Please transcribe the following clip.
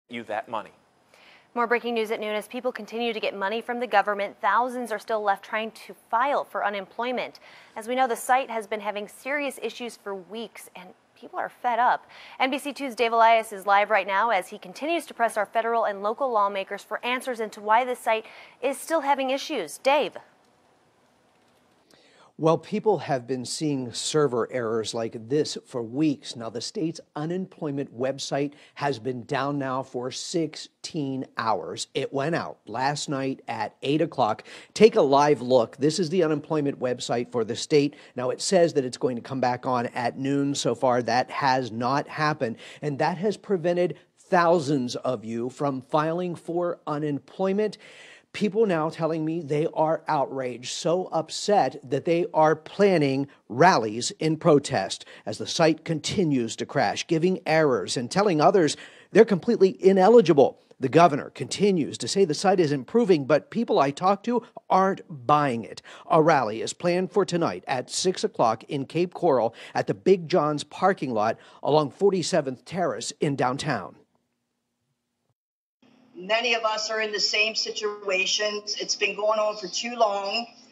you that money. More breaking news at noon. As people continue to get money from the government, thousands are still left trying to file for unemployment. As we know, the site has been having serious issues for weeks, and people are fed up. NBC2's Dave Elias is live right now as he continues to press our federal and local lawmakers for answers into why the site is still having issues. Dave. Well, people have been seeing server errors like this for weeks. Now, the state's unemployment website has been down now for 16 hours. It went out last night at 8 o'clock. Take a live look. This is the unemployment website for the state. Now, it says that it's going to come back on at noon. So far, that has not happened, and that has prevented thousands of you from filing for unemployment. People now telling me they are outraged, so upset that they are planning rallies in protest as the site continues to crash, giving errors and telling others they're completely ineligible. The governor continues to say the site is improving, but people I talk to aren't buying it. A rally is planned for tonight at 6 o'clock in Cape Coral at the Big John's parking lot along 47th Terrace in downtown. Many of us are in the same situations. It's been going on for too long.